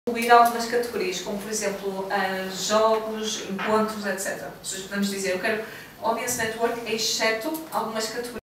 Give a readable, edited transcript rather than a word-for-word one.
incluir algumas categorias, como por exemplo jogos, encontros, etc. Ou seja, podemos dizer, eu quero Audience Network, exceto algumas categorias.